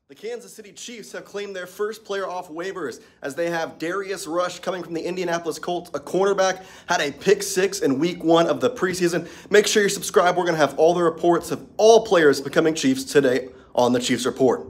The Kansas City Chiefs have claimed their first player off waivers as they have Darius Rush coming from the Indianapolis Colts, a cornerback, had a pick 6 in week 1 of the preseason. Make sure you subscribe. We're going to have all the reports of all players becoming Chiefs today on the Chiefs Report.